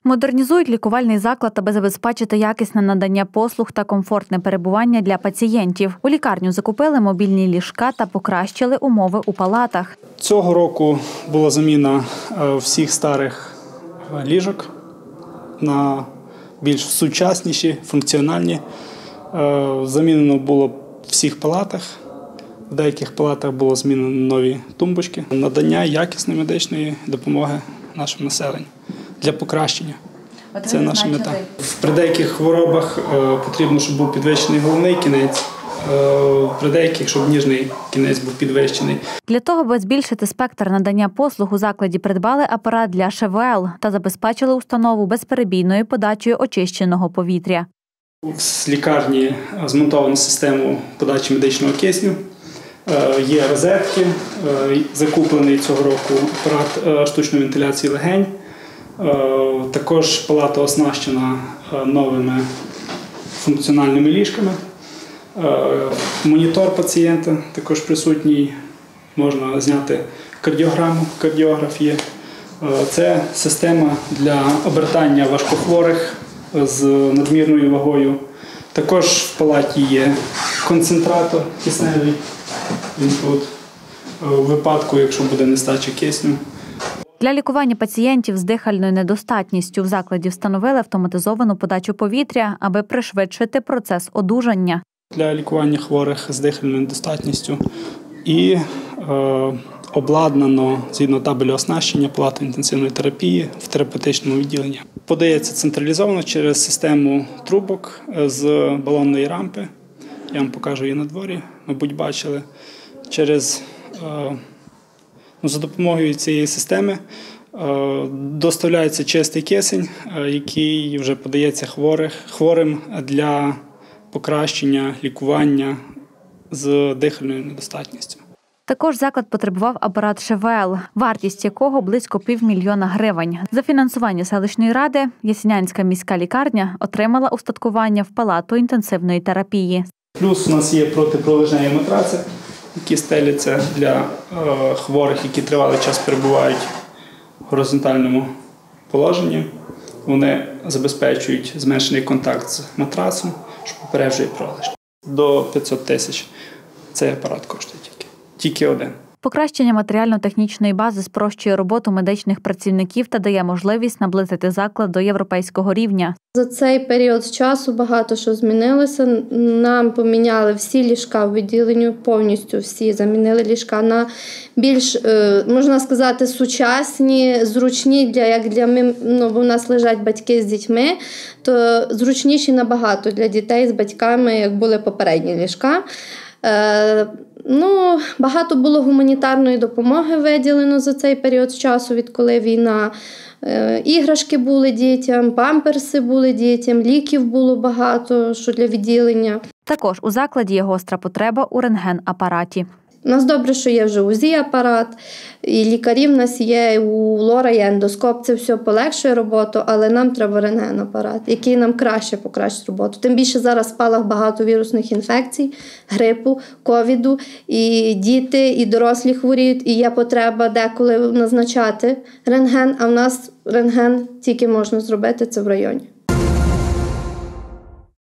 Модернізують лікувальний заклад, аби забезпечити якісне надання послуг та комфортне перебування для пацієнтів. У лікарню закупили мобільні ліжка та покращили умови у палатах. Цього року була заміна всіх старих ліжок на більш сучасніші, функціональні. Замінено було в всіх палатах. В деяких палатах було змінено нові тумбочки. Надання якісної медичної допомоги нашому населенню для покращення. Це наша мета. При деяких хворобах потрібно, щоб був підвищений головний кінець, при деяких, щоб ніжний кінець був підвищений. Для того, аби збільшити спектр надання послуг, у закладі придбали апарат для ШВЛ та забезпечили установу безперебійною подачею очищеного повітря. З лікарні змонтовано систему подачі медичного кисню. Є розетки, закуплений цього року апарат штучної вентиляції легень. Також палата оснащена новими функціональними ліжками. Монітор пацієнта також присутній, можна зняти кардіограму, кардіограф є. Це система для обертання важкохворих з надмірною вагою. Також в палаті є концентратор кисневий. Він тут у випадку, якщо буде нестача кисню. Для лікування пацієнтів з дихальною недостатністю в закладі встановили автоматизовану подачу повітря, аби пришвидшити процес одужання. Для лікування хворих з дихальною недостатністю і обладнано, згідно табелю оснащення, палату інтенсивної терапії в терапевтичному відділенні. Подається централізовано через систему трубок з балонної рампи. Я вам покажу її на дворі, мабуть, бачили. За допомогою цієї системи доставляється чистий кисень, який вже подається хворим для покращення лікування з дихальною недостатністю. Також заклад потребував апарат ШВЛ, вартість якого близько 500 000 гривень. За фінансування селищної ради Ясінянська міська лікарня отримала устаткування в палату інтенсивної терапії. Плюс у нас є протипролежневі матраци, які стеляться для хворих, які тривалий час перебувають в горизонтальному положенні. Вони забезпечують зменшений контакт з матрацом, що попереджує пролежні. До 500 000 цей апарат коштує тільки один. Покращення матеріально-технічної бази спрощує роботу медичних працівників та дає можливість наблизити заклад до європейського рівня. За цей період часу багато що змінилося. Нам поміняли всі ліжка в відділенні, повністю всі замінили ліжка на більш, можна сказати, сучасні, зручні, бо в нас лежать батьки з дітьми, то зручніші набагато для дітей з батьками, як були попередні ліжка. Багато було гуманітарної допомоги виділено за цей період часу, відколи війна. Іграшки були дітям, памперси були дітям, ліків було багато, що для відділення. Також у закладі є гостра потреба у рентген-апараті. У нас добре, що є вже УЗІ-апарат, і лікарі в нас є, у Лора є ендоскоп, це все полегшує роботу, але нам треба рентген-апарат, який нам краще покращить роботу. Тим більше зараз в спалах багато вірусних інфекцій, грипу, ковіду, і діти, і дорослі хворіють, і є потреба деколи назначати рентген, а в нас рентген тільки можна зробити це в районі.